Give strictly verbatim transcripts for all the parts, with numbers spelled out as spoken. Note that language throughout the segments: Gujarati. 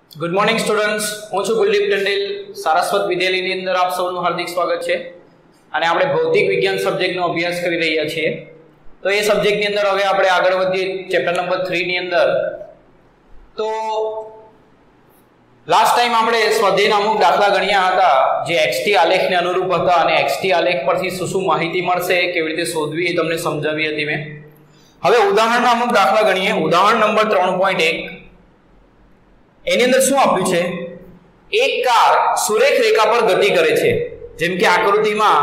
गुड मॉर्निंग स्टूडेंट्स, હું છું કુલદીપ ટંડેલ. સારસ્વત વિદ્યાલયની અંદર આપ સૌનું હાર્દિક સ્વાગત છે. અને આપણે ભૌતિક વિજ્ઞાન સબ્જેક્ટનો અભ્યાસ કરી રહ્યા છીએ. તો એ સબ્જેક્ટની અંદર હવે આપણે આગળ વધીએ ચેપ્ટર નંબર ત્રણ ની અંદર. તો લાસ્ટ ટાઈમ આપણે સ્વાધ્યાયના અમુક દાખલા ગણ્યા હતા જે એક્સટી આલેખને અનુરૂપ હતા અને એક્સટી આલેખ પરથી શું શું માહિતી મળશે, કેવી રીતે શોધવી એ તમને સમજાવી હતી મેં. હવે ઉદાહરણના અમુક દાખલા ગણીએ. ઉદાહરણ નંબર ત્રણ પોઈન્ટ એક એની અંદર શું આપ્યું છે? એક કાર સુરેખ રેખા પર ગતિ કરે છે, જેમ કે આકૃતિમાં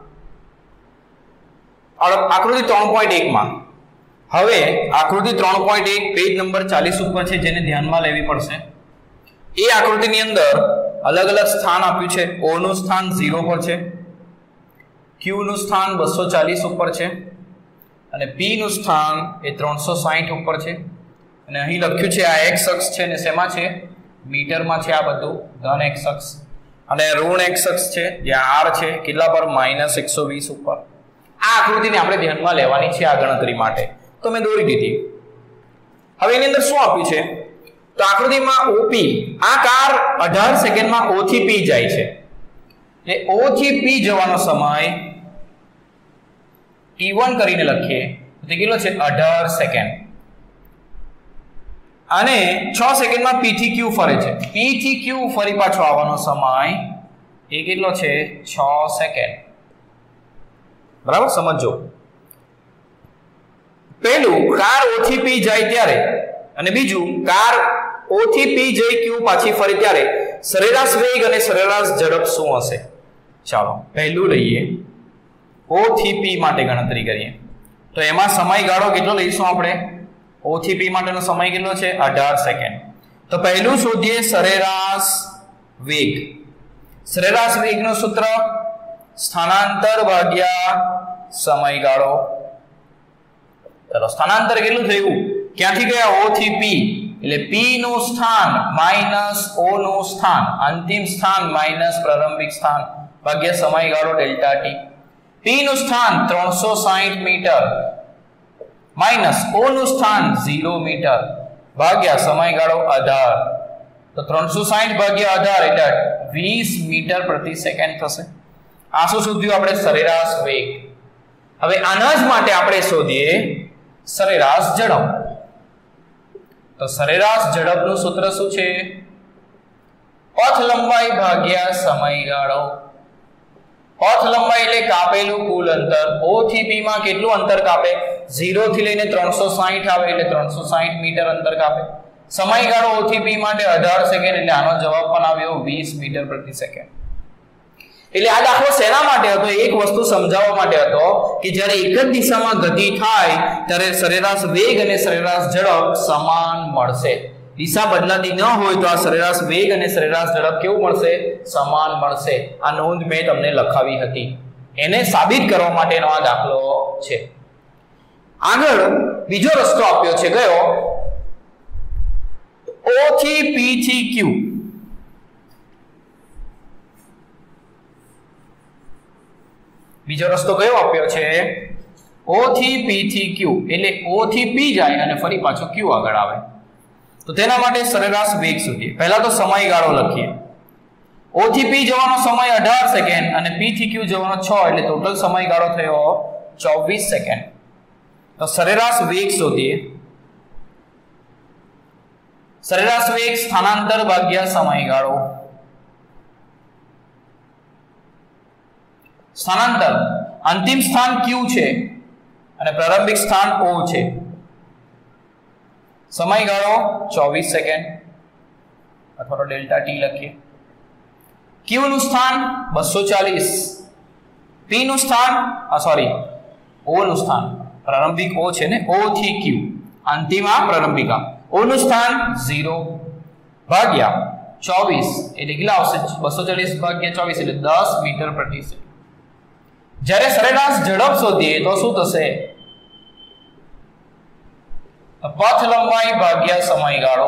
આકૃતિ ત્રણ પોઈન્ટ એક માં. હવે આકૃતિ ત્રણ પોઈન્ટ એક પેજ નંબર ચાલીસ ઉપર છે, જેને ધ્યાનમાં લેવી પડશે. એ આકૃતિની અંદર અલગ અલગ સ્થાન આપ્યું છે. O નું સ્થાન ઝીરો પર છે, Q નું સ્થાન બસો ચાલીસ ઉપર છે અને P નું સ્થાન એ ત્રણસો સાઠ ઉપર છે. અને અહીં લખ્યું છે આ x અક્ષ છે ને શેમાં છે? મીટરમાં છે. આ બધું ધન x અક્ષ અને ઋણ x અક્ષ છે, જ્યાં r છે કેટલા પર? માઈનસ એકસો વીસ ઉપર. આ આકૃતિને આપણે ધ્યાનમાં લેવાની છે આ ગણતરી માટે. તો મેં દોરી દીધી. હવે એની અંદર શું આપ્યું છે? તો આકૃતિમાં O P, આ કાર અઢાર સેકન્ડમાં O થી P જાય છે. એટલે O થી P જવાનો સમય T one કરીને લખીએ તો તે કેટલો છે? અઢાર સેકન્ડ. અને છ સેકન્ડમાં P થી Q ફરે છે. P થી Q ફરી પાછો આવવાનો સમય એ કેટલો છે? છ સેકન્ડ. બરાબર સમજો. પહેલું કાર O થી P જાય ત્યારે અને બીજું કાર O થી P જઈ Q પાછી ફરે ત્યારે સરેરાશ વેગ અને સરેરાશ ઝડપ શું હશે? ચાલો પહેલું લઈએ. O થી P માટે ગણતરી કરીએ. તો એમાં સમયગાળો કેટલો લઈશું આપણે? O થી P માટેનો સમય કેટલો છે? અઢાર સેકન્ડ. તો પહેલું શોધીએ સરેરાશ વેગ. સરેરાશ વેગનું સૂત્ર સ્થાનાંતર ભાગ્યા સમયગાળો. ચાલો સ્થાનાંતર કેટલું થયું? ક્યાંથી ગયા? O થી P. એટલે P નું સ્થાન માઈનસ O નું સ્થાન, અંતિમ સ્થાન માઈનસ પ્રારંભિક સ્થાન ભાગ્યા સમયગાળો ડેલ્ટા T. P નું સ્થાન ત્રણસો સાઠ મીટર માઈનસ O નું સ્થાન ઝીરો મીટર ભાગ્યા સમયગાળો અઢાર. તો ત્રણસો સાઠ ભાગ્યા અઢાર એટલે વીસ મીટર પ્રતિ સેકન્ડ થશે. આ શું શોધ્યું આપણે? સરેરાશ વેગ. હવે આના જ માટે આપણે શોધીએ સરેરાશ ઝડપ. તો સરેરાશ ઝડપનું સૂત્ર શું છે? પથ લંબાઈ ભાગ્યા સમયગાળો. પથ લંબાઈ એટલે કાપેલું કુલ અંતર. O થી P માં કેટલું અંતર કાપે? ઝીરો થી લઈને ત્રણસો સાઠ આવે એટલે ત્રણસો સાઠ મીટર અંતર કાપે. સમયગાળો O થી P માટે અઢાર સેકન્ડ એટલે આનો જવાબ પણ આવ્યો વીસ મીટર પ્રતિ સેકન્ડ. એટલે આ દાખલો શેના માટે હતો? એક વસ્તુ સમજાવવા માટે હતો કે જ્યારે એક જ દિશામાં ગતિ થાય ત્યારે સરેરાશ વેગ અને સરેરાશ ઝડપ સમાન મળશે. દિશા બદલાતી ન હોય તો આ સરેરાશ વેગ અને સરેરાશ ઝડપ કેવું મળશે? સમાન મળશે. આ નોંધ મેં તમને લખાવી હતી. એને સાબિત કરવા માટેનો આ દાખલો છે. આગળ બીજો રસ્તો આપ્યો છે. કયો? O થી P થી Q. બીજો રસ્તો કયો આપ્યો છે? O થી P થી Q. એટલે O થી P જાય અને ફરી પાછો Q આગળ આવે. તો તેના માટે સરેરાશ વેગ શોધીએ. પહેલા તો સમયગાળો લખીએ. O થી P જવાનો સમય અઢાર સેકન્ડ અને P થી Q જવાનો છ એટલે ટોટલ સમયગાળો થયો ચોવીસ સેકન્ડ. તો સરેરાશ વેગ શોધીએ. સરેરાશ વેગ સ્થાનાંતર ભાગ્યા સમયગાળો. સ્થાનાંતર અંતિમ સ્થાન Q છે અને પ્રારંભિક સ્થાન O છે. સમયગાળો ચોવીસ સેકન્ડ અથવા તો ડેલ્ટા T લખીએ. Q નું સ્થાન બસો ચાલીસ, P નું સ્થાન આ સોરી O નું સ્થાન પ્રારંભિક O છે ને, O થી Q અંતિમ આ પ્રારંભિકા. O નું સ્થાન ઝીરો ભાગ્યા ચોવીસ એટલે કેટલા આવશે? બસો ચાલીસ ભાગ્યા ચોવીસ એટલે દસ મીટર પ્રતિ સેકન્ડ. જ્યારે સરેરાશ ઝડપ શોધીએ તો શું થશે? પથ લંબાઈ ભાગ્યા સમયગાળો.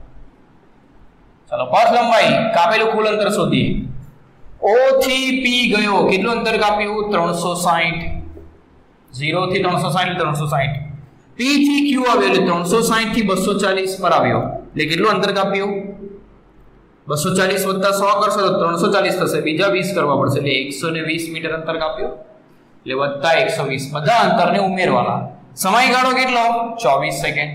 ચાલો પથ લંબાઈ કાપેલું કુલ અંતર શોધીએ. O થી P ગયો કેટલું અંતર કાપ્યું? ત્રણસો સાઠ. ઝીરો થી ત્રણસો સાઠ ત્રણસો સાઠ. P થી Q આવ્યો એટલે ત્રણસો સાઠ થી બસો ચાલીસ પર આવ્યો એટલે કેટલું અંતર કાપ્યું? બસો ચાલીસ વત્તા સો કરશો તો ત્રણસો ચાલીસ થશે, બીજા વીસ કરવા પડશે એટલે એકસો વીસ મીટર અંતર કાપ્યું એટલે વત્તા એકસો વીસ, બધા અંતરને ઉમેરવાના. સમયગાળો કેટલો? ચોવીસ સેકન્ડ.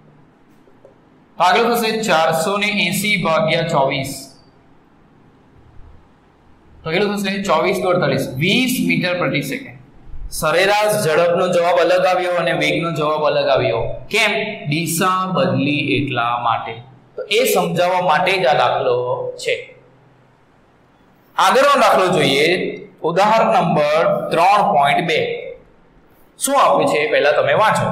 આગળ થશે ચારસો એંસી ભાગ્યા ચોવીસ, તો કેટલું થશે? ચોવીસ દુ અડતાલીસ, વીસ મીટર પ્રતિ સેકન્ડ. સરેરાશ ઝડપનો જવાબ અલગ આવ્યો અને વેગનો જવાબ અલગ આવ્યો. કેમ? દિશા બદલી એટલા માટે. તો એ સમજાવવા માટે જ આ દાખલો છે. આગળનો દાખલો જોઈએ, ઉદાહરણ નંબર ત્રણ પોઈન્ટ બે. શું આપ્યું છે પહેલા તમે વાંચો.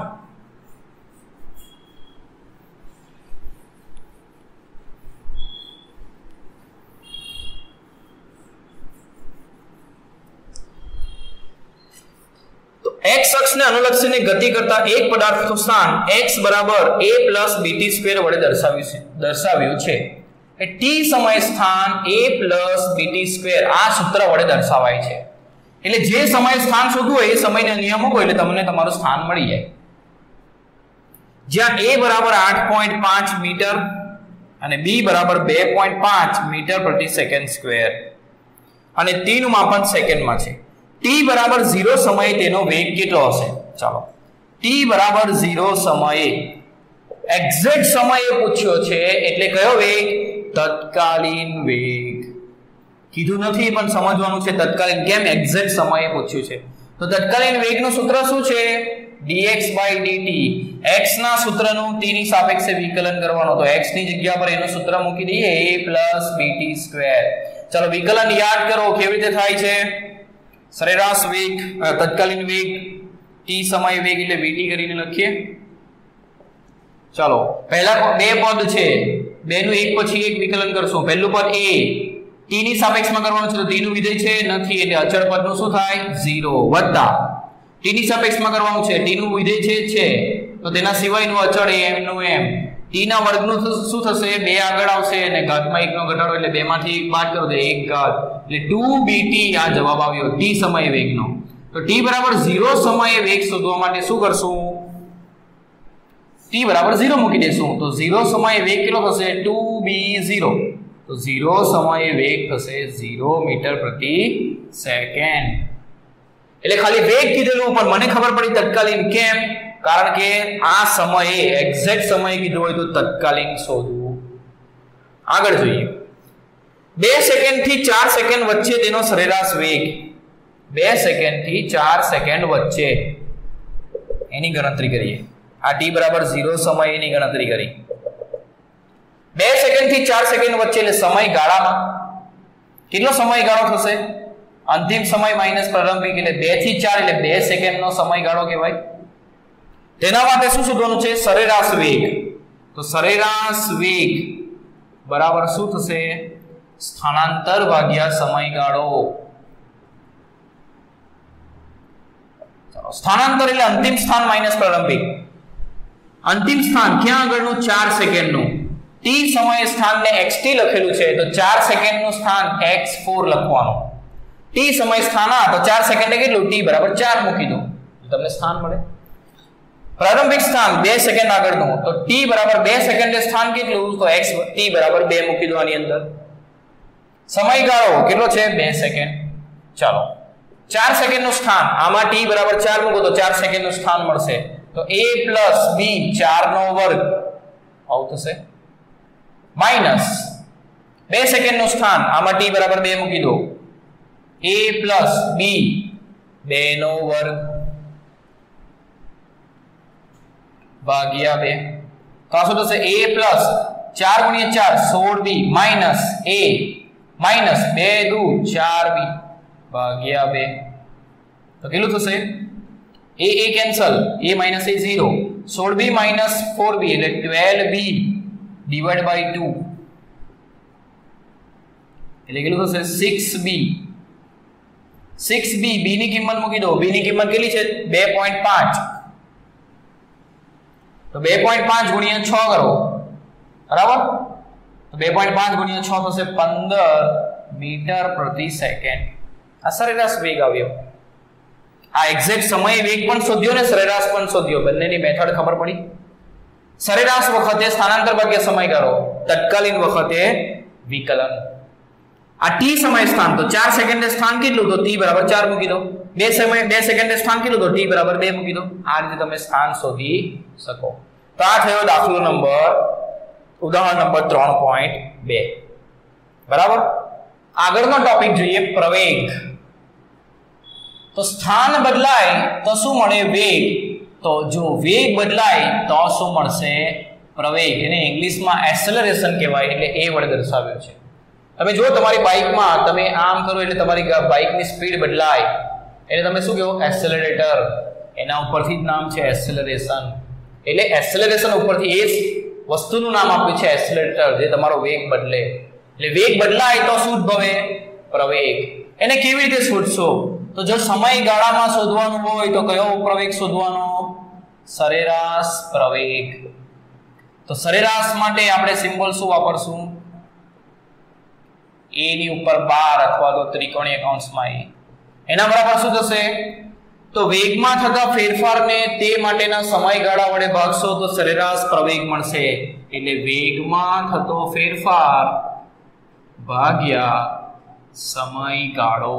x અક્ષને અનુલક્ષીને ગતિ કરતા એક પદાર્થનું સ્થાન x બરાબર a પ્લસ bt સ્ક્વેર વડે દર્શાવ્યું છે દર્શાવ્યું છે એ t સમય સ્થાન a પ્લસ bt સ્ક્વેર આ સૂત્ર વડે દર્શાવાય છે. એટલે જે સમય સ્થાન શોધવું હોય એ સમયના નિયમ મૂકો એટલે તમને તમારું સ્થાન મળી જાય. જ્યાં a બરાબર આઠ પોઈન્ટ પાંચ મીટર અને b બરાબર બે પોઈન્ટ પાંચ મીટર પ્રતિ સેકન્ડ સ્ક્વેર અને t નું માપન સેકન્ડમાં છે. t બરાબર ઝીરો સમયે તેનો વેગ કેટલો હશે? ચાલો, t બરાબર ઝીરો સમયે એક્ઝેક્ટ સમયે પૂછ્યો છે એટલે કયો વેગ? તત્કાલીન વેગ. કીધું નથી પણ સમજવાનું છે તત્કાલીન. કેમ? એક્ઝેક્ટ સમયે પૂછ્યું છે. તો તત્કાલીન વેગનું સૂત્ર શું છે? dx dt. x ના સૂત્રનું t ની સાપેક્ષે વિકલન કરવાનું. તો x ની જગ્યા પર એનું સૂત્ર મૂકી દઈએ a bt સ્ક્વેર. ચાલો વિકલન યાદ કરો કેવી રીતે થાય છે. સરેરાશ વેગ તત્કાલીન વેગ t સમય વેગ એટલે vt કરીને લખીએ. ચાલો પહેલા બે પદ છે, બે નું એક પછી એક વિકલન કરશું. પહેલું પદ a t ની સાપેક્ષમાં કરવાનું છે તો t નું વિધેય છે નથી એટલે અચળ પદનું શું થાય? ઝીરો વત્તા t ની સાપેક્ષમાં કરવાનું છે, t નું વિધેય છે છે તો તેના સિવાયનું અચળ m નું m. t ના વર્ગનું શું થશે? બે આગળ આવશે અને ઘાતમાં એક નો ઘટાડો એટલે બે માંથી એક બાદ કરો તો એક ઘાત એટલે ટુ બીટી આ જવાબ આવ્યો t સમય વેગનો. તો t બરાબર ઝીરો સમયે વેગ શોધવા માટે શું કરશું? t બરાબર ઝીરો મૂકી દેશું. તો ઝીરો સમયે વેગ કેટલો થશે? To be zero. તો ઝીરો સમયે વેગ થશે ઝીરો મીટર પ્રતિ સેકન્ડ. એટલે ખાલી વેગ કીધેલું પણ મને ખબર પડી તત્કાલીન. કેમ? કારણ કે આ સમયે એક્ઝેક્ટ સમય કીધું હોય તો તત્કાલીન શોધવું. આગળ જોઈએ, બે સેકન્ડ થી ચાર સેકન્ડ વચ્ચે તેનો સરેરાશ વેગ. બે સેકન્ડ થી ચાર સેકન્ડ વચ્ચે એની ગણતરી કરીએ. આ t બરાબર ઝીરો સમયની ગણતરી કરી. બે સેકન્ડ થી ચાર સેકન્ડ વચ્ચે એટલે સમયગાળામાં કેટલો સમયગાળો થશે? અંતિમ સમય માઈનસ પ્રારંભિક એટલે બે થી ચાર એટલે બે સેકન્ડનો સમયગાળો કહેવાય. તેના માટે શું શોધવાનું છે? સરેરાશ વેગ. તો સરેરાશ વેગ બરાબર શું થશે? સ્થાનાંતર ભાગ્યા સમયગાળો. ચાલો સ્થાનાંતર એટલે અંતિમ સ્થાન માઈનસ પ્રારંભિક. અંતિમ સ્થાન ક્યાં આગળનું? ચાર સેકન્ડનું. t સમય સ્થાનને xt લખેલું છે તો ચાર સેકન્ડનું સ્થાન એક્સ ફોર લખવાનું. t સમય સ્થાન આ તો ચાર સેકન્ડે કેટલું? t બરાબર ચાર મૂકી દો તમને સ્થાન મળે. પ્રારંભિક સ્થાન બે સેકન્ડ આગળનું તો t બરાબર બે સેકન્ડે સ્થાન કેટલું? તો x t બરાબર બે મૂકી દો આની અંદર. સમયગાળો કેટલો છે? બે સેકન્ડ. ચાલો ચાર સેકન્ડનું સ્થાન આમાં t બરાબર ચાર મૂકો તો ચાર સેકન્ડનું સ્થાન મળશે. તો a પ્લસ b ચાર નો વર્ગ આવું થશે માઈનસ બે સેકન્ડનું સ્થાન આમાં t બરાબર બે મૂકી દો a પ્લસ b બે નો વર્ગ ભાગ્યા બે. તો આ શું થશે? a પ્લસ ચાર ગુણ્યા ચાર સોળ b માઈનસ a માઈનસ બે દુ ચાર b ભાગ્યા બે. તો કેટલું થશે? a a cancel, a minus a zero, સોળ b માઈનસ ફોર b એટલે twelve b divide by two એટલે કેટલું થશે? Six b. Six b b ની કિંમત મૂકી દો. b ની કિંમત કેટલી છે? બે પોઈન્ટ પાંચ. તો બે પોઈન્ટ પાંચ ગુણ્યા છ કરો બરાબર. તો બે પોઈન્ટ પાંચ ગુણ્યા છ થશે પંદર મીટર પ્રતિ સેકન્ડ. આ સરેરાશ વેગ આવ્યો. આ એક્ઝેક્ટ સમય વેગ પણ શોધ્યો ને સરેરાશ પણ શોધ્યો. બંનેની મેથડ ખબર પડી. સરેરાશ વખતે સ્થાનાંતર ભાગ્યા સમયગાળો, તત્કાલીન વખતે વિકલન. આ ટી સમય સ્થાન તો ચાર સેકન્ડે સ્થાન કેટલું તો ટી બરાબર ચાર મૂકી દો. બે સમય બે સેકન્ડે સ્થાન કેટલું તો ટી બરાબર બે મૂકી દો. આ રીતે તમે સ્થાન શોધી શકો. તો આ થયો દાખલો નંબર ઉદાહરણ નંબર ત્રણ પોઈન્ટ બે. બરાબર. આગળનો ટોપિક જોઈએ પ્રવેગ. તો સ્થાન બદલાય તો શું મળે વેગ. તો જો વેગ બદલાય તો શું મળશે પ્રવેગ. એને ઇંગ્લિશમાં એક્સેલરેશન કહેવાય એટલે એ વડે દર્શાવ્યો છે. તમે જો તમારી બાઇકમાં તમે આમ કરો એટલે તમારી બાઇકની સ્પીડ બદલાય એટલે તમે શું કહો એક્સેલરેટર. એના ઉપરથી જ નામ છે એક્સેલરેશન. એટલે એક્સેલરેશન ઉપરથી એ વસ્તુનું નામ આપ્યું છે એક્સેલરેટર જે તમારો વેગ બદલે. એટલે વેગ બદલાય તો શું ઉદ્ભવે પ્રવેગ. એને કેવી રીતે શોધશો તો જો સમયગાળામાં શોધવાનું હોય તો કયો પ્રવેગ શોધવાનો સરેરાશ પ્રવેગ. તો સરેરાશ માટે આપણે સિમ્બોલ શું વાપરશું a ની ઉપર બાર અથવા તો ત્રિકોણીય કૌંસમાં a. એના બરાબર શું થશે તો વેગમાં થતા ફેરફારને તે માટેના સમયગાળા વડે ભાગશો તો સરેરાશ પ્રવેગ મળશે. એટલે વેગમાં થતો ફેરફાર ભાગ્યા સમયગાળો.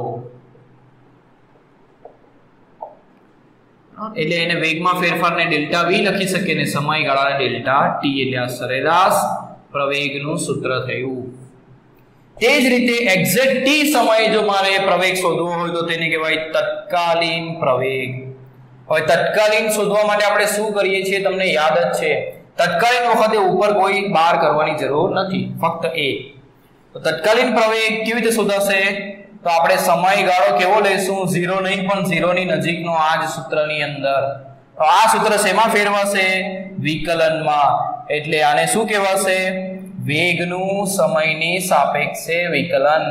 એટલે એને વેગમાં ફેરફારને ડેલ્ટા v લખી શકીએ ને સમયગાળાને ડેલ્ટા t. એટલે આ સરેરાશ પ્રવેગનું સૂત્ર થયું. તે જ રીતે એક્ઝેક્ટ t સમયે જો મારે પ્રવેગ શોધવો હોય તો તેને કહેવાય તત્કાલીન પ્રવેગ. હવે તત્કાલીન શોધવા માટે આપણે શું કરીએ છીએ તમને યાદ જ છે. તત્કાલીન વખતે ઉપર કોઈ બાર કરવાની જરૂર નથી, ફક્ત a. તો તત્કાલીન પ્રવેગ કેવી રીતે શોધાશે તો આપણે સમયગાળો કેવો લઈશું ઝીરો નહીં પણ ઝીરો ની નજીકનો આ જ સૂત્રની અંદર. તો આ સૂત્ર શેમાં ફેરવાશે વિકલનમાં. એટલે આને શું કહેવાશે વેગનું સમયની સાપેક્ષે વિકલન.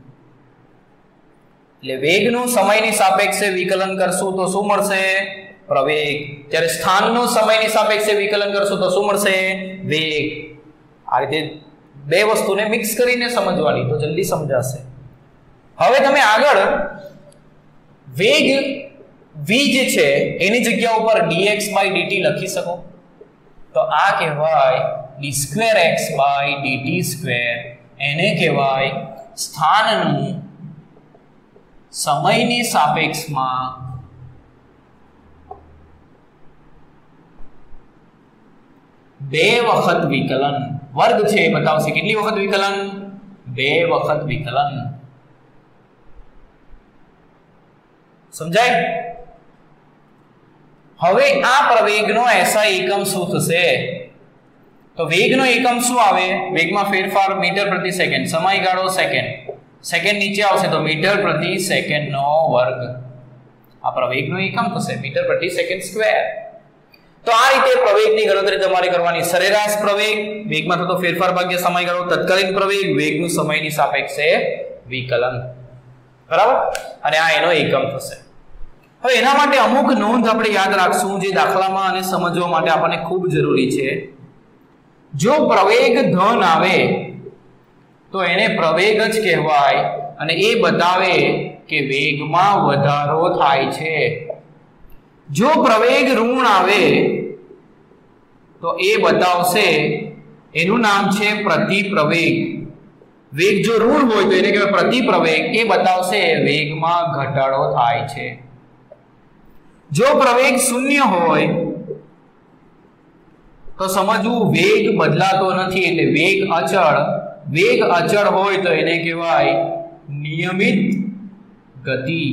એટલે વેગનું સમયની સાપેક્ષે વિકલન કરશું તો શું મળશે પ્રવેગ. જ્યારે સ્થાનનું સમયની સાપેક્ષે વિકલન કરશું તો શું મળશે વેગ. આ રીતે બે વસ્તુને મિક્સ કરીને સમજવાની તો જલ્દી સમજાશે. હવે તમે આગળ વેગ v જે છે એની જગ્યા ઉપર dx by dt લખી શકો. તો આ કહેવાય d square x by dt square. એને કહેવાય સ્થાનનું સમયની સાપેક્ષમાં બે વખત વિકલન. વર્ગ છે એ બતાવશે કેટલી વખત વિકલન બે વખત વિકલન. સમજાય. હવે આ પ્રવેગનો એસઆઈ એકમ શું થશે તો વેગનો એકમ શું આવે વેગમાં ફેરફાર મીટર પ્રતિ સેકન્ડ. સમયગાળો સેકન્ડ. સેકન્ડ નીચે આવશે તો મીટર પ્રતિ સેકન્ડનો વર્ગ. આ પ્રવેગનો એકમ થશે મીટર પ્રતિ સેકન્ડ સ્ક્વેર. તો આ રીતે પ્રવેગની ગણતરી તમારે કરવાની. સરેરાશ પ્રવેગ વેગમાં થતો ફેરફાર ભાગ્યા સમયગાળો. તત્કાલીન પ્રવેગ વેગનું સમયની સાપેક્ષે વિકલન. બરાબર. અને આ એનો એકમ થશે. હવે એના માટે અમુક નોંધ આપણે યાદ રાખશું જે દાખલામાં અને સમજવા માટે આપણને ખૂબ જરૂરી છે. જો પ્રવેગ ધન આવે તો એને પ્રવેગ જ કહેવાય અને એ બતાવે કે વેગમાં વધારો થાય છે. જો પ્રવેગ ઋણ આવે તો એ બતાવશે એનું નામ છે પ્રતિપ્રવેગ. વેગ જો ઋણ હોય તો એને કહેવાય પ્રતિપ્રવેગ. એ બતાવશે વેગમાં ઘટાડો થાય છે. જો પ્રવેગ શૂન્ય હોય તો સમજવું વેગ બદલાતો નથી એટલે વેગ અચળ. વેગ અચળ હોય તો એને કહેવાય નિયમિત ગતિ.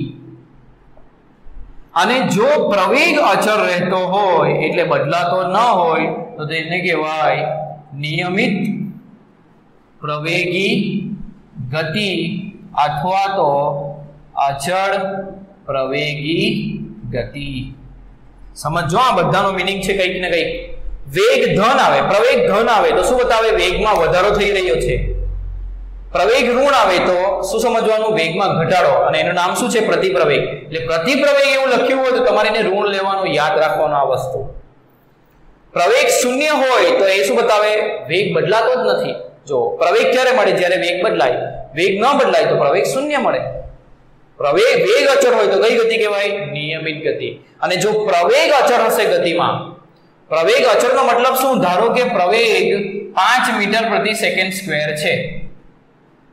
અને જો પ્રવેગ અચળ રહેતો હોય એટલે બદલાતો ન હોય તો તેને કહેવાય નિયમિત પ્રવેગી ગતિ અથવા તો અચળ પ્રવેગી ગતિ. સમજો આ બધાનો મીનિંગ છે કંઈક ને કંઈક. વેગ ધન આવે પ્રવેગ ધન આવે તો શું બતાવે વેગમાં વધારો થઈ રહ્યો છે. પ્રવેગ ઋણ આવે તો શું સમજવાનું વેગમાં ઘટાડો. અને એનું નામ શું છે પ્રતિપ્રવેગ. એટલે પ્રતિપ્રવેગ એવું લખ્યું હોય તો તમારે એને ઋણ લેવાનું યાદ રાખવાનું આ વસ્તુ. પ્રવેગ શૂન્ય હોય તો એ શું બતાવે વેગ બદલાતો જ નથી. જો પ્રવેગ ક્યારે મળે જ્યારે વેગ બદલાય. વેગ ન બદલાય તો પ્રવેગ શૂન્ય મળે. પ્રવેગ વેગ અચળ હોય તો કઈ ગતિ કહેવાય નિયમિત ગતિ. અને જો પ્રવેગ અચળ હશે ગતિમાં પ્રવેગ અચળનો મતલબ શું ધારો કે પ્રવેગ પાંચ મીટર પ્રતિ સેકન્ડ સ્ક્વેર છે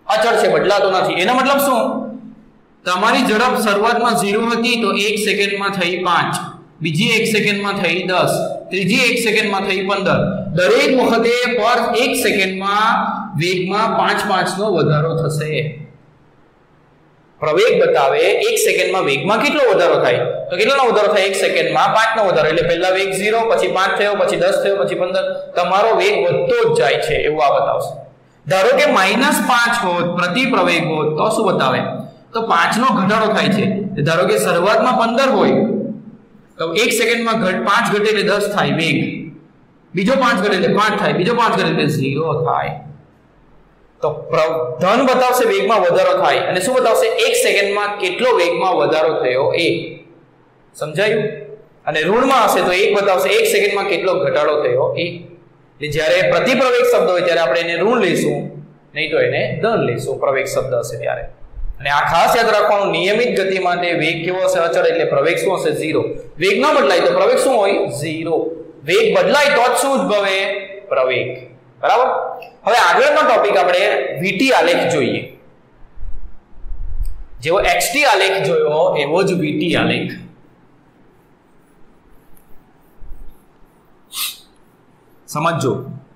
અચળ છે, બદલાતો નથી. એનો મતલબ શું? તમારી ઝડપ શરૂઆતમાં ઝીરો હતી તો એક સેકન્ડમાં થઈ પાંચ, બીજી એક સેકન્ડમાં થઈ દસ, ત્રીજી એક સેકન્ડમાં થઈ પંદર. દરેક વખતે પર એક સેકન્ડમાં વેગમાં પાંચ પાંચ નો વધારો થશે. પ્રવેગ બતાવે એક સેકન્ડમાં વેગમાં કેટલો વધારો થાય, તો કેટલાનો વધારો થાય? એક સેકન્ડમાં પાંચ નો વધારો. એટલે પહેલા વેગ ઝીરો, પછી પાંચ થયો, પછી દસ થયો, પછી પંદર. તમારો વેગ વધતો જ જાય છે એવું આ બતાવશે. ધારો કે માઇનસ પાંચ હોત પ્રતિ પ્રવેગ હોત તો શું બતાવે? તો પાંચ નો ઘટાડો થાય છે. ધારો કે શરૂઆતમાં પંદર હોય તો એક સેકન્ડમાં ઘટ પાંચ ઘટે એટલે દસ થાય વેગ, બીજો પાંચ ઘટે એટલે પાંચ થાય, બીજો પાંચ ઘટે એટલે ઝીરો થાય. તો ધન બતાવશે વેગમાં વધારો થાય, અને શું બતાવશે? એક સેકન્ડમાં કેટલો વેગમાં વધારો થયો એ. સમજાયું? અને ઋણમાં હશે તો એક બતાવશે એક સેકન્ડમાં કેટલો ઘટાડો થયો એ. એટલે જ્યારે પ્રતિપ્રવેગ શબ્દ હોય ત્યારે આપણે એને ઋણ લઈશું, નહીં તો એને ધન લઈશું પ્રવેગ શબ્દ હશે ત્યારે. અને આ ખાસ યાદ રાખવાનું, નિયમિત ગતિ માટે વેગ કેવો હશે? અચળ. એટલે પ્રવેગ શું હશે? ઝીરો. વેગ ન બદલાય તો પ્રવેગ શું હોય? ઝીરો. વેગ બદલાય તો જ શું ઉદ્ભવે? પ્રવેગ. બરાબર. હવે આગળનો ટોપિક આપણે વીટી આલેખ જોઈએ. જેવો એક્સટી આલેખ જોયો એવો જ વીટી આલેખ. સમજો.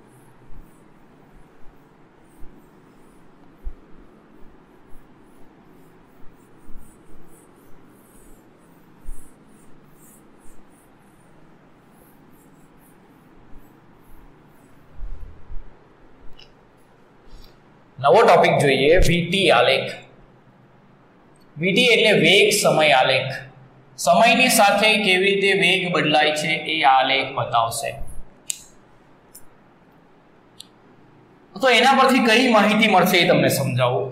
નવો ટોપિક જોઈએ વીટી આલેખ. વીટી એટલે વેગ સમય આલેખ. સમયની સાથે કેવી રીતે વેગ બદલાય છે એ આલેખ બતાવશે. તો એના પરથી કઈ માહિતી મળશે એ તમને સમજાવું.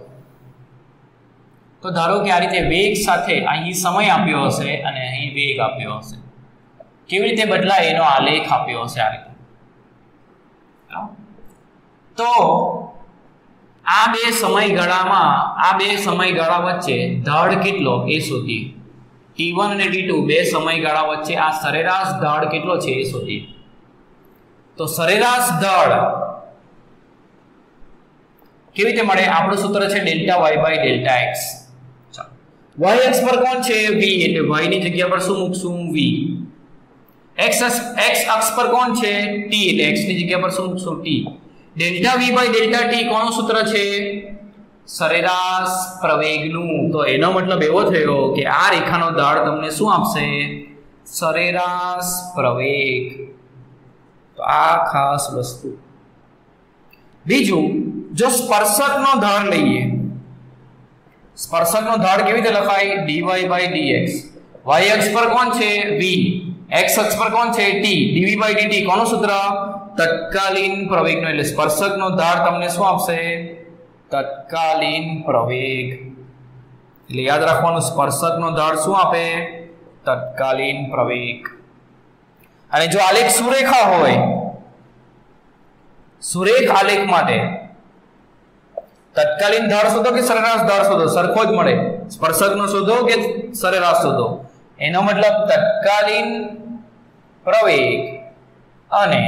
તો ધારો કે આ રીતે વેગ સાથે અહીં સમય આપ્યો હશે અને અહીં વેગ આપ્યો હશે. કેવી રીતે બદલાય એનો આલેખ આપ્યો હશે આ રીતે. તો આ બે સમયગાળામાં આ બે સમયગાળા વચ્ચે ઢાળ કેટલો એ શોધીએ. ટી વન અને ટી ટુ બે સમયગાળા વચ્ચે આ સરેરાશ ઢાળ કેટલો છે એ શોધીએ. તો સરેરાશ ઢાળ કેવી રીતે મળે? આપણું સૂત્ર છે delta Y by delta X. Y X પર કોણ છે? v. એટલે y ની જગ્યા પર શું મૂકશું? v. x x અક્ષ પર કોણ છે? t. એટલે x ની જગ્યા પર શું મૂકશું? t. Delta v by delta t કોનું સૂત્ર છે? સરેરાશ પ્રવેગનું. તો એનો મતલબ એવો થયો કે આ રેખાનો ઢાળ તમને શું આપશે? સરેરાશ પ્રવેગ. તો આ ખાસ વસ્તુ. બીજું, જો સ્પર્શકનો ઢાળ લઈએ, સ્પર્શકનો ઢાળ કેવી રીતે લખાય? dy by dx. y અક્ષ પર કોણ છે? v. x અક્ષ પર કોણ છે? t. dv બાય dt કોનું સૂત્ર? તત્કાલીન પ્રવેગનો. એટલે સ્પર્શકનો ઢાળ તમને શું આપશે? તત્કાલીન પ્રવેગ. એટલે યાદ રાખવાનું, સ્પર્શકનો ઢાળ શું આપે? તત્કાલીન પ્રવેગ. અને જો આલેખ સુરેખા હોય, સુરેખ આલેખ માટે તત્કાલીન ઢાળ શોધો કે સરેરાશ ઢાળ શોધો? સરખો જ મળે. સ્પર્શકનો શોધો કે સરેરાશ શોધો? એનો મતલબ તત્કાલીન પ્રવેગ અને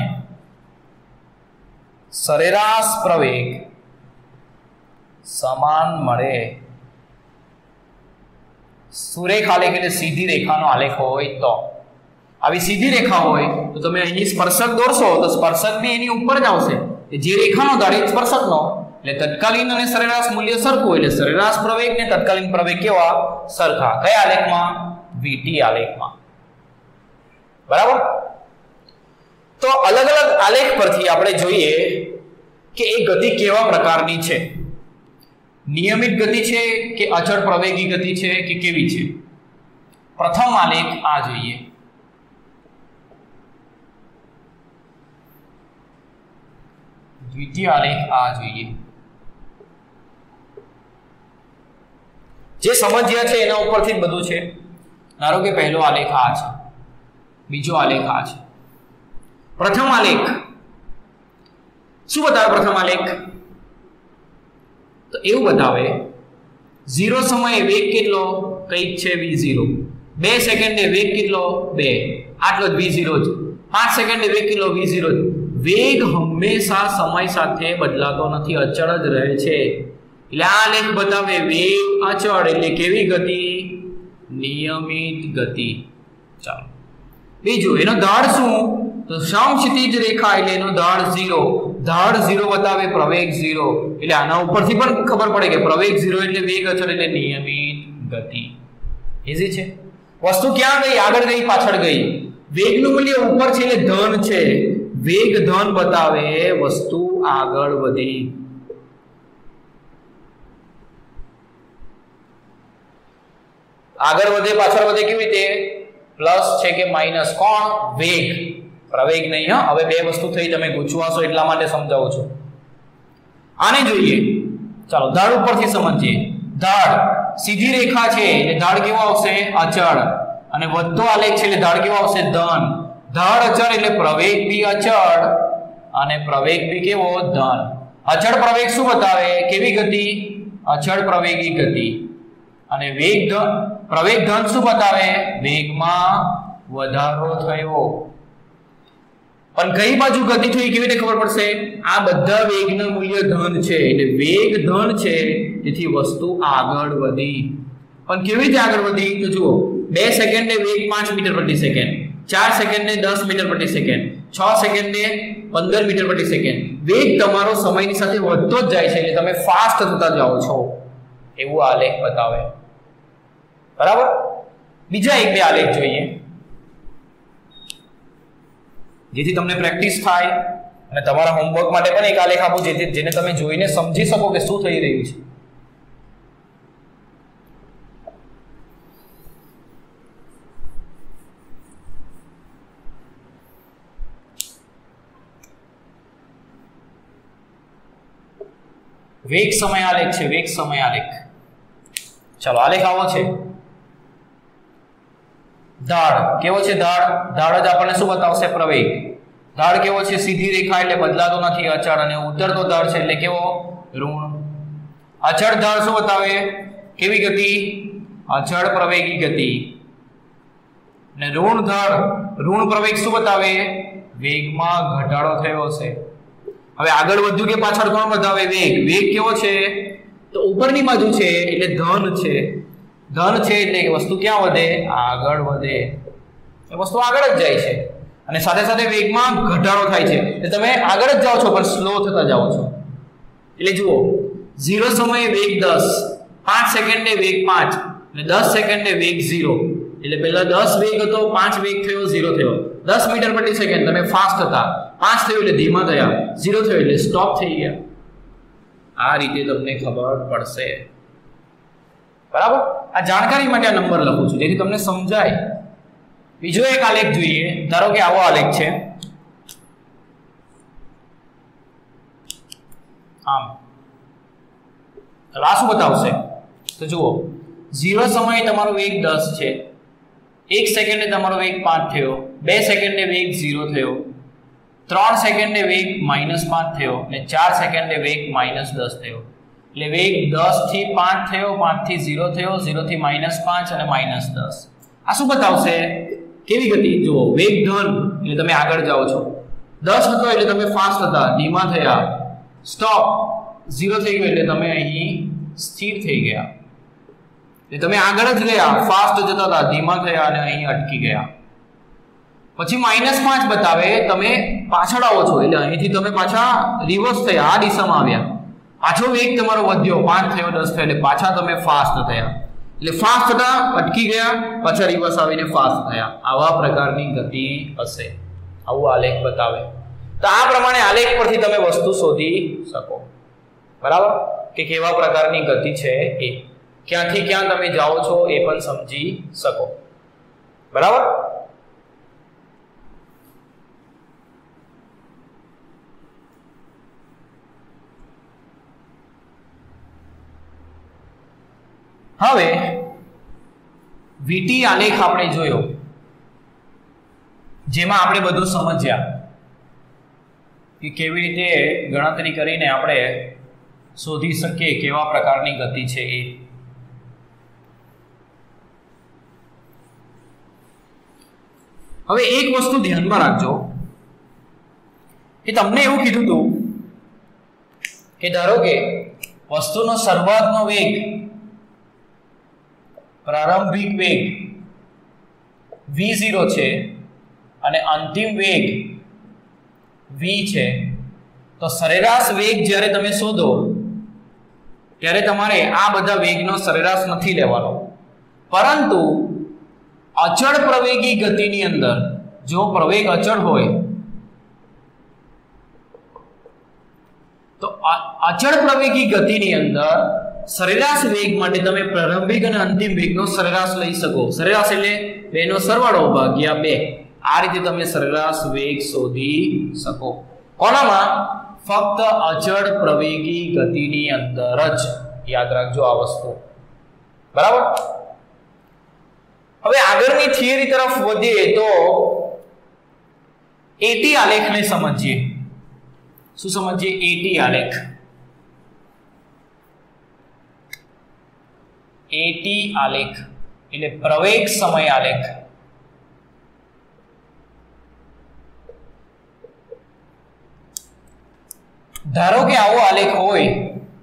સરેરાશ પ્રવેગ સમાન મળે. સુરેખ આલેખ એટલે સીધી રેખાનો આલેખ હોય તો. આવી સીધી રેખા હોય તો તમે અહીં સ્પર્શક દોરશો તો સ્પર્શક બી એની ઉપર જ આવશે. જે રેખાનો ઢાળ એ સ્પર્શકનો. એટલે તત્કાલીન અને સરેરાશ મૂલ્ય સરખું. એટલે સરેરાશ પ્રવેગ ને તત્કાલીન પ્રવેગ કેવા? સરખા. કયા આલેખમાં? વીટી આલેખમાં. બરાબર. તો અલગ અલગ આલેખ પરથી આપણે જોઈએ કે એ ગતિ કેવા પ્રકારની છે. નિયમિત ગતિ છે કે અચળ પ્રવેગી ગતિ છે કે કેવી છે? પ્રથમ આલેખ આ જોઈએ. દ્વિતીય આલેખ આ જોઈએ. જે સમજ્યા છે એના ઉપરથી જ બધું છે. ધારો કે પહેલો આલેખ આ છે, બીજો આલેખ આ છે. પ્રથમ આલેખ શું બતાવે? પ્રથમ આલેખ તો એવું બતાવે ઝીરો સમયે વેગ કેટલો? કંઈક છે v ઝીરો. બે સેકન્ડે વેગ કેટલો? બે. આટલો જ v ઝીરો જ. પાંચ સેકન્ડે વેગ કેટલો? v ઝીરો જ. વેગ હંમેશા સમય સાથે બદલાતો નથી, અચળ જ રહે છે. એટલે આ આલેખ બતાવે વેગ અચળ એટલે કેવી ગતિ? નિયમિત ગતિ. ચાલો બીજું એનો ઢાળ શું? તો સમક્ષિતિજ રેખા એટલે એનો ઢાળ ઝીરો. ઢાળ ઝીરો બતાવે પ્રવેગ ઝીરો. એટલે આના ઉપરથી પણ ખબર પડે કે પ્રવેગ ઝીરો એટલે વેગ અચળ એટલે નિયમિત ગતિ. ઈઝી છે. વસ્તુ ક્યાં ગઈ? આગળ ગઈ પાછળ ગઈ? વેગનું મૂલ્ય ઉપર છે એટલે ધન છે. વેગ ધન બતાવે વસ્તુ આગળ વધી. આગળ વધે પાછળ વધે કેવી રીતે? પ્લસ છે કે માઇનસ? કોણ? વેગ. પ્રવેગ નહીં. હા, હવે બે વસ્તુ થઈ, તમે ગુચવાશો એટલા માટે સમજાવું છું. આને જોઈએ. ચાલો ઢાળ ઉપરથી સમજીએ. ઢાળ સીધી રેખા છે એટલે ઢાળ કેવો આવશે? અચળ. અને વધતો આલેખ છે એટલે ઢાળ કેવો આવશે? ધન. ઢાળ અચળ એટલે પ્રવેગ બી અચળ અને પ્રવેગ બી કેવો? ધન. અચળ પ્રવેગ શું બતાવે? કેવી ગતિ? અચળ પ્રવેગી ગતિ. અને વેગ ધન પ્રવેગ ધન શું બતાવે? વેગમાં વધારો થયો. પણ કઈ બાજુ ગતિ થઈ કેવી રીતે ખબર પડશે? આ બધા વેગનું મૂલ્ય ધન છે એટલે વેગ ધન છે તેથી વસ્તુ આગળ વધી. પણ કેવી રીતે આગળ વધી? તો જુઓ, બે સેકન્ડે વેગ પાંચ મીટર પ્રતિ સેકન્ડ, ચાર સેકન્ડે દસ મીટર પ્રતિ સેકન્ડ, છ સેકન્ડે પંદર મીટર પ્રતિ સેકન્ડ. વેગ તમારો સમયની સાથે વધતો જ જાય છે એટલે તમે ફાસ્ટ થતા જાઓ છો એવું આલેખ બતાવે. બરાબર. બીજા એક બે આલેખ જોઈએ જેથી તમને પ્રેક્ટિસ થાય અને તમારા હોમવર્ક માટે પણ એક આલેખ આપો જેથી જેને તમે જોઈને સમજી શકો કે શું થઈ રહ્યું છે. વેગ સમય આલેખ છે. વેગ સમય આલેખ. ચાલો આલેખ આવો છે. ઢાળ કેવો છે? ઢાળ ઢાળ જ આપણને શું બતાવશે? પ્રવેગ. ઢાળ કેવો છે? સીધી રેખા એટલે બદલાતો નથી. અચળ. અને ઉતરતો ઢાળ છે એટલે કેવો? ઋણ. અચળ ઢાળ શું બતાવે? કેવી ગતિ? અચળ પ્રવેગી ગતિ. અને ઋણ ઢાળ ઋણ પ્રવેગ શું બતાવે? વેગમાં ઘટાડો થયો છે. હવે આગળ વધ્યું કે પાછળ કોણ બતાવે? વેગ. વેગ કેવો છે? તો ઉપરની બાજુ છે એટલે ધન છે. ધન છે એટલે વસ્તુ ક્યાં વધે? આગળ વધે. એ વસ્તુ આગળ જ જાય છે અને સાથે સાથે વેગમાં ઘટાડો થાય છે એટલે તમે આગળ જ જાઓ છો પણ સ્લો થતા જાઓ છો. એટલે જુઓ, ઝીરો સમયે વેગ દસ, પાંચ સેકન્ડે વેગ પાંચ અને દસ સેકન્ડે વેગ ઝીરો. એટલે પહેલા દસ વેગ હતો, પાંચ વેગ થયો, ઝીરો થયો. દસ મીટર પ્રતિ સેકન્ડ તમે ફાસ્ટ હતા, પાંચ થયું એટલે ધીમા થયા, ઝીરો થયો એટલે સ્ટોપ થઈ ગયા. આ રીતે તમને ખબર પડશે. બરાબર. આ જાણકારી માટે આ નંબર લખું છું જેથી તમને સમજાય. બીજો એક આલેખ જોઈએ. ધારો કે આવો આલેખ છે. આમ આ શું બતાવશે? તો જુઓ, ઝીરો સમયે તમારો વેગ દસ છે, એક સેકન્ડે તમારો વેગ પાંચ થયો, બે સેકન્ડે વેગ ઝીરો થયો, ત્રણ સેકન્ડે વેગ માઇનસ પાંચ થયો અને ચાર સેકન્ડે વેગ માઇનસ દસ થયો. એટલે વેગ દસ થી પાંચ થયો, પાંચ થી ઝીરો થયો, ઝીરો થી માઇનસ પાંચ અને માઇનસ દસ. આ શું બતાવશે? કેવી ગતિ? જુઓ, વેગ ધન એટલે તમે આગળ જાઓ છો, દસ હતો એટલે તમે ફાસ્ટ હતા, ધીમા થયા, સ્ટોપ, ઝીરો થઈ ગયો એટલે તમે અહીં સ્થિર થઈ ગયા. એટલે તમે આગળ જ ગયા, ફાસ્ટ જતા હતા, ધીમા થયા અને અહીં અટકી ગયા. પછી માઇનસ પાંચ બતાવે તમે પાછળ આવો છો એટલે અહીંથી તમે પાછા રિવર્સ થયા, આ દિશામાં આવ્યા. પાછો વેગ તમારો વધ્યો, પાંચ થયો, દસ થયો એટલે પાછા તમે ફાસ્ટ થયા. એટલે ફાસ્ટ થતા અટકી ગયા, પાછા રિવર્સ આવીને ફાસ્ટ થયા. આવા પ્રકારની ગતિ હશે. આવું આલેખ બતાવે. તો આ પ્રમાણે આલેખ પરથી તમે વસ્તુ શોધી શકો. બરાબર. કે કેવા પ્રકારની ગતિ છે એ, ક્યાંથી ક્યાં તમે જાઓ છો એ પણ સમજી શકો. બરાબર. હવે વીટી આલેખ આપણે જોયો જેમાં આપણે બધું સમજ્યા કે કેવી રીતે ગણતરી કરીને આપણે શોધી શકીએ કેવા પ્રકારની ગતિ છે એ. હવે એક વસ્તુ ધ્યાનમાં રાખજો કે તમને એવું કીધું હતું કે ધારો કે વસ્તુનો શરૂઆતનો વેગ, પ્રારંભિક વેગ વી ઝીરો છે અને અંતિમ વેગ વી છે, તો સરેરાશ વેગ જ્યારે તમે શોધો ત્યારે તમારે આ બધા વેગનો સરેરાશ નથી લેવાનો, પરંતુ અચળ પ્રવેગી ગતિની અંદર જો પ્રવેગ અચળ હોય તો અચળ પ્રવેગી ગતિની અંદર સરેરાશ વેગ માટે તમે પ્રારંભિક અને અંતિમ વેગનો સરેરાશ લઈ શકો. સરેરાશ એટલે બેનો સરવાળો ભાગ્યા બે. આ રીતે તમે સરેરાશ વેગ શોધી શકો. કોનામાં? ફક્ત અચળ પ્રવેગી ગતિની અંદર જ. યાદ રાખજો આ વસ્તુ, બરાબર. હવે આગળની થિયરી તરફ વધીએ તો એટી આલેખને સમજીએ. શું સમજીએ? એટી આલેખ. એટી આલેખ એટલે પ્રવેગ સમય આલેખ. ધારો કે આવો આલેખ હોય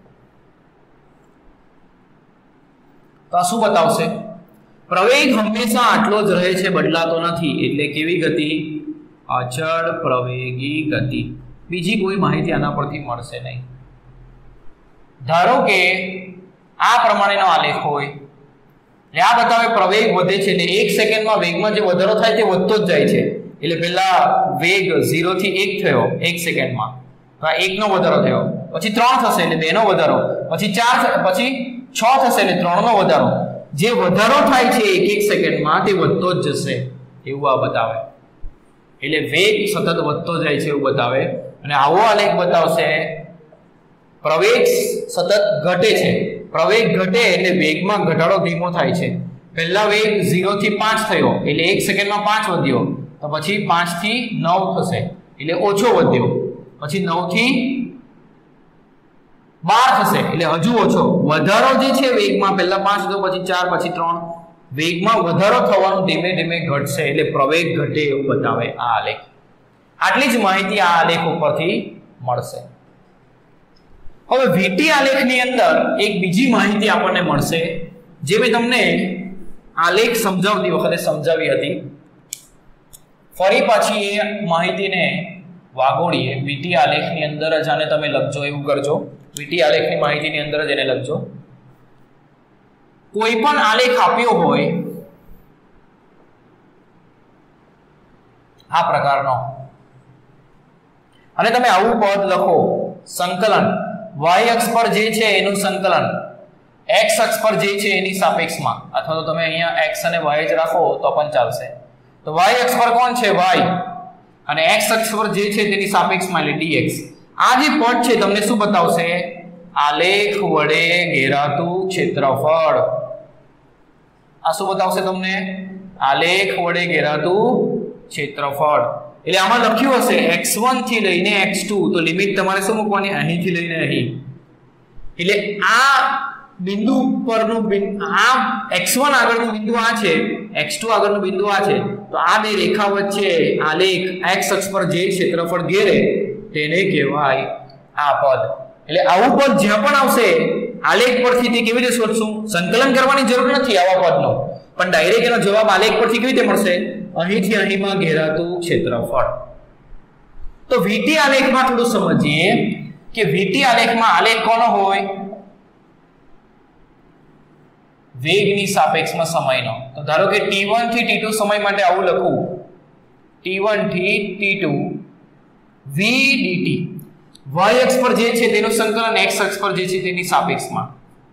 તો શું બતાવશે? પ્રવેગ હંમેશા આટલો જ રહે છે, બદલાતો નથી. એટલે કેવી ગતિ? અચળ પ્રવેગી ગતિ. બીજી કોઈ માહિતી આના પરથી મળશે નહીં. ધારો કે આ પ્રમાણેનો આલેખ હોય, એટલે આ બતાવે પ્રવેગ વધે છે, એટલે એક સેકન્ડમાં વેગમાં જે વધારો થાય તે વધતો જ જાય છે. એટલે પહેલા વેગ ઝીરો થી એક થયો એક સેકન્ડમાં, તો આ એક નો વધારો થયો, પછી ત્રણ થશે એટલે બે નો વધારો, પછી ચાર, પછી છ થશે એટલે ત્રણ નો વધારો. જે વધારો થાય છે એક એક સેકન્ડમાં તે વધતો જ જશે એવું આ બતાવે. એટલે વેગ સતત વધતો જાય છે એવું બતાવે. અને આવો આલેખ બતાવશે પ્રવેગ સતત ઘટે છે. પ્રવેગ ઘટે એટલે વેગમાં ઘટાડો ધીમો થાય છે. પહેલા વેગ ઝીરો થી પાંચ થયો એટલે એક સેકન્ડમાં પાંચ વધ્યો, તો પછી પાંચ થી નવ થશે એટલે ઓછો વધ્યો, પછી નવ થી બાર થશે એટલે હજુ ઓછો. વધારો જે છે વેગમાં પહેલા પાંચ હતો, પછી ચાર, પછી ત્રણ. વેગમાં વધારો થવાનું ધીમે ધીમે ઘટશે એટલે પ્રવેગ ઘટે એવું બતાવે આ આલેખ. આટલી જ માહિતી આ આલેખ ઉપરથી મળશે. હવે વીટી આલેખની અંદર એક બીજી માહિતી આપણને મળશે, જે મેં તમને આલેખ સમજાવતી વખતે સમજાવી હતી. ફરી પાછી એ માહિતીને વાગોળીએ. વીટી આલેખની અંદર જ આને તમે લખજો, એવું કરજો. વીટી આલેખની માહિતીની અંદર જ એને લખજો. કોઈ પણ આલેખ આપ્યો હોય આ પ્રકારનો, અને તમે આવું પદ લખો, સંકલન y અક્ષ પર જે છે એનું સંકલન x અક્ષ પર જે છે એની સાપેક્ષમાં, અથવા તો તમે અહીંયા x અને y જ રાખો તો પણ ચાલશે. તો y અક્ષ પર કોણ છે? y, અને x અક્ષ પર જે છે તેની સાપેક્ષમાં એટલે dx. આ જે પદ છે તમને શું બતાવશે? આલેખ વડે ઘેરાતું ક્ષેત્રફળ. આ શું બતાવશે તમને? આલેખ વડે ઘેરાતું ક્ષેત્રફળ. એટલે આમાં લખ્યું હશે એક્સ વન થી લઈને એક્સ ટુ, તો લિમિટ તમારે શું મૂકવાની? અહીંથી લઈને અહીં. એટલે આ બિંદુ પરનું આ એક્સ વન આગળનું બિંદુ આ છે, એક્સ ટુ આગળનું બિંદુ આ છે, તો આ બે રેખા વચ્ચે આલેખ એક્સ અક્ષ પર જે ક્ષેત્રફળ ઘેરે તેને કહેવાય આ પદ. એટલે આવું પદ જ્યાં પણ આવશે આલેખ પરથી તે કેવી રીતે શોધશું? સંકલન કરવાની જરૂર નથી આવા પદનો, પણ ડાયરેક્ટ એનો જવાબ આલેખ પરથી કેવી રીતે મળશે? અહીંથી અહીંમાં ઘેરાતું ક્ષેત્રફળ. તો વીટી આલેખમાં થોડું સમજીએ કે વીટી આલેખમાં આલેખ કોનો હોય? વેગની સાપેક્ષમાં સમયનો. તો ધારો કે ટી વન થી ટી ટુ સમય માટે આવું લખું, ટી વન થી T two V DT. y અક્ષ પર જે છે તેનું સંકલન x અક્ષ પર જે છે તેની સાપેક્ષમાં,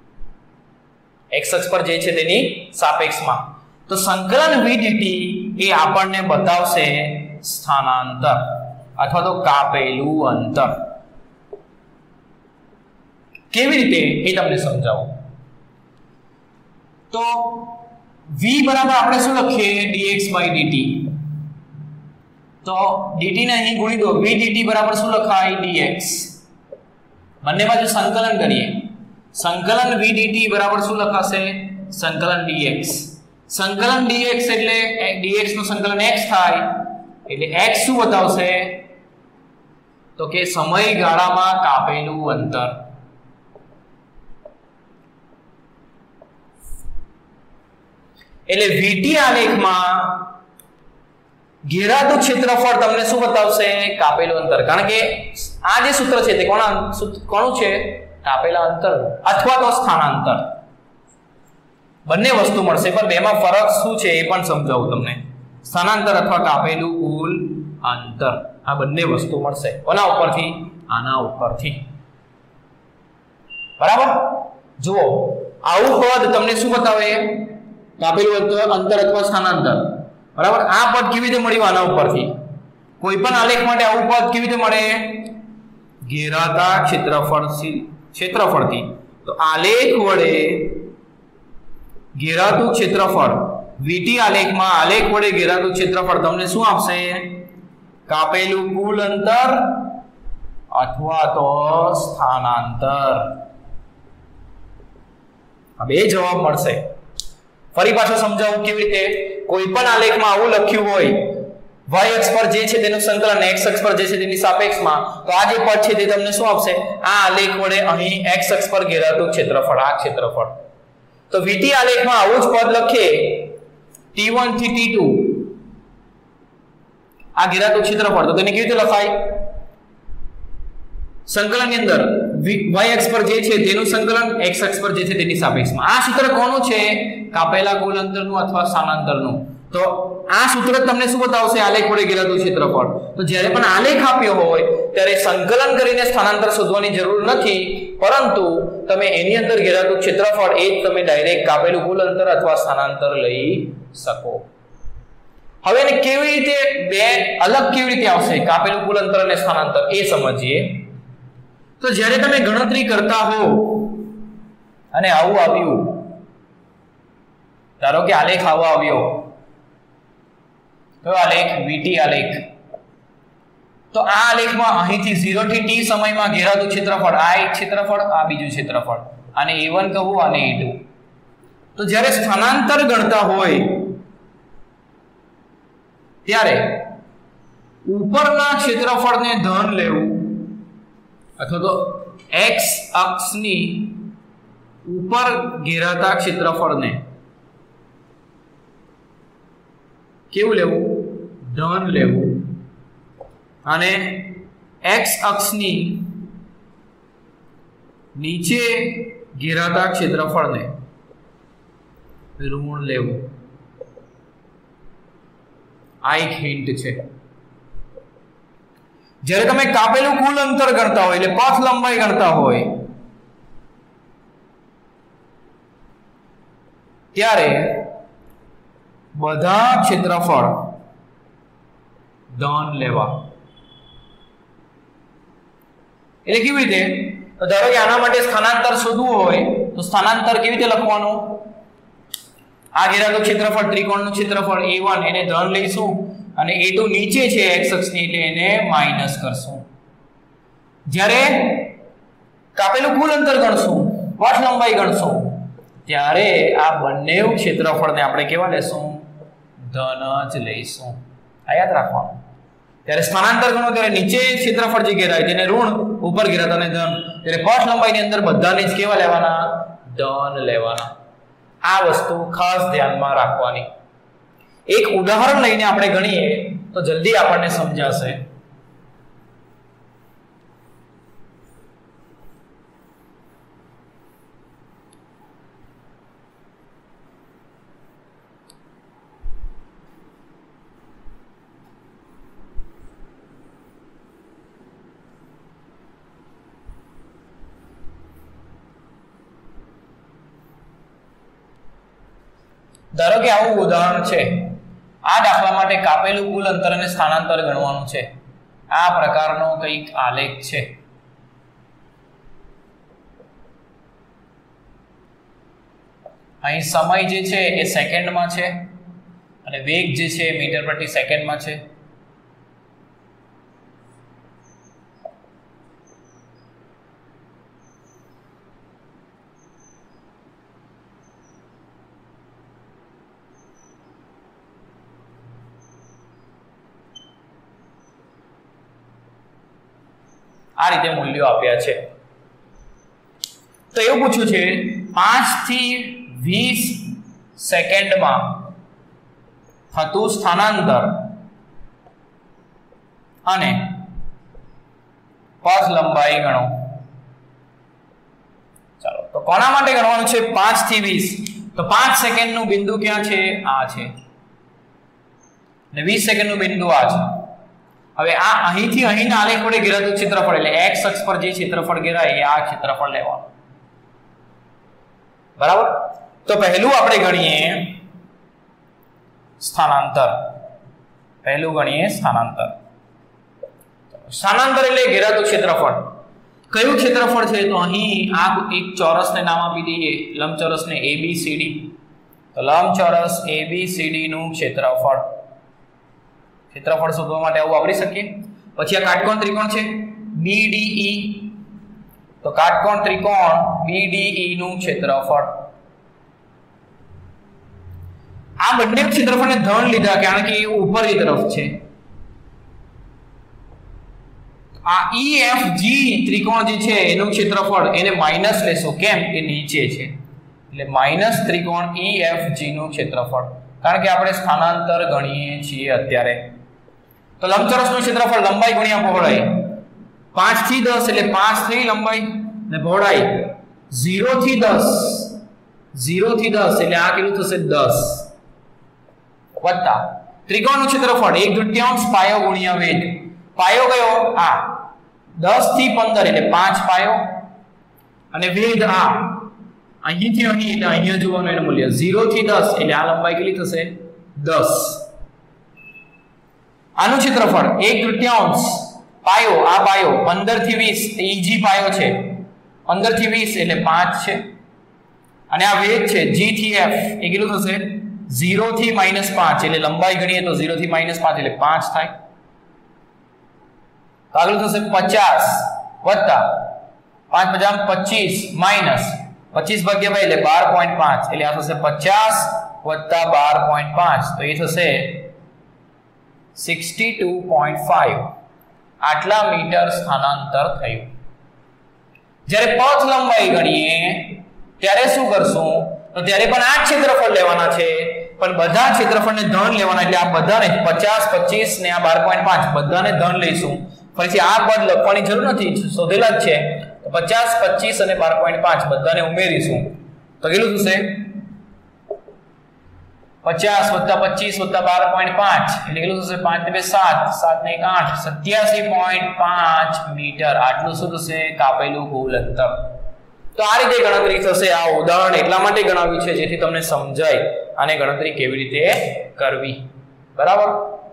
x અક્ષ પર જે છે તેની સાપેક્ષમાં. તો સંકલન v dt એ આપણને બતાવશે સ્થાનાંતર અથવા તો કાપેલું અંતર. કેવી રીતે એ તમને સમજાવું. તો v બરાબર આપણે શું લખીએ? dx by dt. તો dt ને અહીં ગુણી દો. v dt બરાબર શું લખાય? dx. બંને બાજુ સંકલન કરીએ. સંકલન v dt બરાબર શું લખાશે? સંકલન dx. સંકલન dx એટલે dx નું સંકલન x થાય, એટલે x શું બતાવશે? તો કે સમયગાળામાં કાપેલું અંતર. એટલે વીટી આલેખમાં ઘેરાતું ક્ષેત્રફળ તમને શું બતાવશે? કાપેલું અંતર. કારણ કે આ જે સૂત્ર છે તે કોના કોનું છે? કાપેલા અંતર અથવા તો સ્થાનાંતર. બંને વસ્તુ મળશે, પણ બેમાં ફરક શું છે એ પણ સમજાવું તમને. સ્થાનાંતર અથવા કાપેલું કુલ અંતર, આ બંને વસ્તુ મળશે. કોના ઉપરથી? આના ઉપરથી. બરાબર? જુઓ, આવું પદ તમને શું બતાવે? કાપેલું અંતર અથવા સ્થાનાંતર. બરાબર? આ પદ કેવી રીતે મળ્યું? આના ઉપરથી. કોઈ પણ આલેખ માટે આવું પદ કેવી રીતે મળે? ઘેરાતા ક્ષેત્રફળથી ક્ષેત્રફળથી. તો આલેખ વડે ઘેરાતું ક્ષેત્રફળ, વીટી આલેખમાં આલેખ વડે ઘેરાતું ક્ષેત્રફળ તમને શું આપશે? કાપેલું કુલ અંતર અથવા તો સ્થાનાંતર. આ બે જવાબ મળશે. ફરી પાછો સમજાવું કેવી રીતે. કોઈ પણ આલેખમાં આવું લખ્યું હોય, y અક્ષ પર જે છે તેનું સંકલન x અક્ષ પર જે છે તેની સાપેક્ષમાં, તો આ જે પદ છે તે તમને શું આપશે? આ આલેખ વડે અહીં x અક્ષ પર ઘેરાતું ક્ષેત્રફળ, આ ક્ષેત્રફળ. તો વીટી આલેખમાં આવું જ પદ લખીએ ટી વન થી ટી ટુ, આ ઘેરાતું ક્ષેત્રફળ. તો તેને કેવી રીતે લખાય? સંકલનની અંદર y અક્ષ પર જે છે તેનું સંકલન x અક્ષ પર જે છે તેની સાપેક્ષમાં. આ સૂત્ર કોનું છે? કાપેલા કુલ અંતરનું અથવા સ્થાનાંતરનું. તો આ સૂત્ર તમને શું બતાવશે? આલેખ વડે ઘેરાતું ક્ષેત્રફળ. તો જ્યારે પણ આલેખ આપ્યો હોય ત્યારે સંકલન કરીને સ્થાનાંતર શોધવાની જરૂર નથી, પરંતુ તમે એની અંદર ઘેરાતું ક્ષેત્રફળ એ જ તમે ડાયરેક્ટ કાપેલું કુલ અંતર અથવા સ્થાનાંતર લઈ શકો. હવે એને કેવી રીતે બે અલગ કેવી રીતે આવશે? કાપેલું કુલ અંતર અને સ્થાનાંતર એ સમજીએ. તો જ્યારે તમે ગણતરી કરતા હો અને આવું આવ્યું, ધારો કે આલેખ આવો આવ્યો, કયો આલેખ? વીટી આલેખ. તો આ આલેખમાં અહીંથી ઝીરો થી ટી સમયમાં ઘેરાતું ક્ષેત્રફળ, આ એક ક્ષેત્રફળ, આ બીજું ક્ષેત્રફળ, આને એ વન કહું, આને એ ટુ. તો જ્યારે સ્થાનાંતર ગણતા હોય ત્યારે ઉપરના ક્ષેત્રફળને ધન લેવું અથવા તો x અક્ષની ઉપર ઘેરાતા ક્ષેત્રફળને કેવું લેવું? ધન લેવું. અને x અક્ષની નીચે ઘેરાતા ક્ષેત્રફળને ઋણ લેવું. આ એક હિન્ટ છે. જ્યારે તમે કાપેલું કુલ અંતર ગણતા હોય, એટલે પથ લંબાઈ ગણતા હોય, ત્યારે બધા ક્ષેત્રફળ ધન લેવા. એટલે કેવી રીતે? તો ધારો કે આના માટે સ્થાનાંતર શોધવું હોય તો સ્થાનાંતર કેવી રીતે લખવાનું? આ ઘેરાતું ક્ષેત્રફળ, ત્રિકોણનું ક્ષેત્રફળ એ વન, એને ધન લઈશું અને એ ટુ નીચે છે x અક્ષની, એટલે એને માઈનસ કરશું. જ્યારે કાપેલું કુલ અંતર ગણશું, પથ લંબાઈ ગણશું, ત્યારે આ બંને ક્ષેત્રફળને આપણે કેવા લેશું? ધન જ લઈશું. આ યાદ રાખવાનું. ત્યારે સ્થાનાંતર ગણો ત્યારે નીચે ક્ષેત્રફળ જે ઘેરાય તેને ઋણ, ઉપર ઘેરાતાને ધન. ત્યારે પથ લંબાઈની અંદર બધાને જ કેવા લેવાના? ધન લેવાના. આ વસ્તુ ખાસ ધ્યાનમાં રાખવાની. એક ઉદાહરણ લઈને આપણે ગણીએ તો જલ્દી આપણને સમજાશે. ધારો કે આવું ઉદાહરણ છે. આ દાખલા માટે કાપેલું કુલ અંતર અને સ્થાનાંતર ગણવાનું છે. આ પ્રકારનો કંઈક આલેખ છે. અહીં સમય જે છે એ સેકન્ડમાં છે અને વેગ જે છે એ મીટર પ્રતિ સેકન્ડમાં છે. આ રીતે મૂલ્યો આપ્યા છે. તો એવું પૂછ્યું છે પાંચ થી વીસ સેકન્ડમાં થતું સ્થાનાંતર અને પથ લંબાઈ ગણો. ચાલો તો કોના માટે ગણવાનું છે? પાંચ થી વીસ. તો પાંચ સેકન્ડ નું બિંદુ ક્યાં છે? આ છે. અને વીસ સેકન્ડ નું બિંદુ આ છે. હવે આ અહીંથી અહીંના આલેખ વડે ઘેરાતું ક્ષેત્રફળ એટલે x અક્ષ પર જે ક્ષેત્રફળ ઘેરાય એ આ ક્ષેત્રફળ લેવાનું. બરાબર. તો પહેલું આપણે ગણીએ સ્થાનાંતર. પહેલું ગણીએ સ્થાનાંતર. સ્થાનાંતર એટલે ઘેરાતું ક્ષેત્રફળ. કયું ક્ષેત્રફળ છે? તો અહીં આ એક ચોરસને નામ આપી દઈએ, લંબચોરસને A B C D. તો લંબચોરસ A B C D નું ક્ષેત્રફળ. ક્ષેત્રફળ શોધવા માટે આવું વાપરી શકીએ. પછી આ કાટકોણ ત્રિકોણ છે B D E. તો કાટકોણ ત્રિકોણ B D E નું ક્ષેત્રફળ. આ બંને ક્ષેત્રફળને ધન લીધા કારણ કે એ ઉપરની તરફ છે. આ E F G ત્રિકોણ જે છે એનું ક્ષેત્રફળ એને માઈનસ લેશો. કેમ? એ નીચે છે એટલે માઈનસ ત્રિકોણ E F G નું ક્ષેત્રફળ. કારણ કે આપણે સ્થાનાંતર ગણીએ છીએ અત્યારે. તો લંબચોરસનું ક્ષેત્રફળ લંબાઈ ગુણ્યા પહોળાઈ પાંચ થી દસ એટલે પાંચ થઈ લંબાઈ અને પહોળાઈ ઝીરો થી દસ. ઝીરો થી દસ એટલે આ કેટલું થશે? દસ વત્તા ત્રિકોણનું ક્ષેત્રફળ એક તૃતીયાંશ પાયો ગુણ્યા વેગ. પાયો કયો? આ દસ થી પંદર એટલે પાંચ પાયો અને વેગ આ અહીંથી અહીં એટલે અહીંયા જોવાનું એનું મૂલ્ય ઝીરો થી દસ એટલે આ લંબાઈ કેટલી થશે? દસ. આનું ક્ષેત્રફળ એક તૃતીયાંશ પાયો આ પાયો પંદર થી વીસ ઈજી પાયો છે. પંદર થી વીસ એટલે પાંચ છે અને આ વેગ છે G થી F એ કેટલું થશે? ઝીરો થી માઈનસ પાંચ એટલે લંબાઈ ગણીએ તો ઝીરો થી માઈનસ પાંચ એટલે પાંચ થાય. તો આગળ થશે પચાસ વત્તા પાંચ પચાસ પચીસ માઈનસ પચીસ ભાગ્યા બે એટલે બાર પોઈન્ટ પાંચ એટલે આ થશે પચાસ વત્તા બાર પોઈન્ટ પાંચ તો એ થશે બાસઠ પોઈન્ટ પાંચ. આટલા મીટર સ્થાનાંતર થયું. જ્યારે પથ લંબાઈ ગણીએ ત્યારે શું કરશું? તો ત્યારે પણ આ ક્ષેત્રફળ લેવાના છે પણ બધા ક્ષેત્રફળને ધન લેવાના એટલે આ બધાને પચાસ પચીસ ને આ બાર પોઈન્ટ પાંચ બધાને ધન લઈશું. ફરીથી આ પદ લખવાની જરૂર નથી, શોધેલા જ છે. તો પચાસ પચીસ અને બાર પોઈન્ટ પાંચ બધાને ઉમેરીશું તો કેટલું થશે? પચાસ વત્તા પચીસ વત્તા બાર પોઈન્ટ પાંચ એટલે કેટલું થશે? પાંચ ને બે સાત, સાત ને એક આઠ, સત્યાસી પોઈન્ટ પાંચ મીટર. આટલું શું થશે? કાપેલું કુલ અંતર. તો આ રીતે ગણતરી થશે. આ ઉદાહરણ એટલા માટે ગણાવ્યું છે જેથી તમને સમજાય આને ગણતરી કેવી રીતે કરવી. બરાબર.